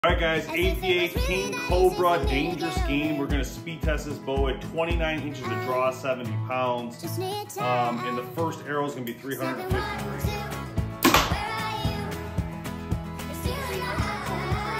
Alright guys, ATA King Cobra Dangerous Game. We're going to speed test this bow at 29 inches of draw, 70 pounds. And the first arrow is going to be 353.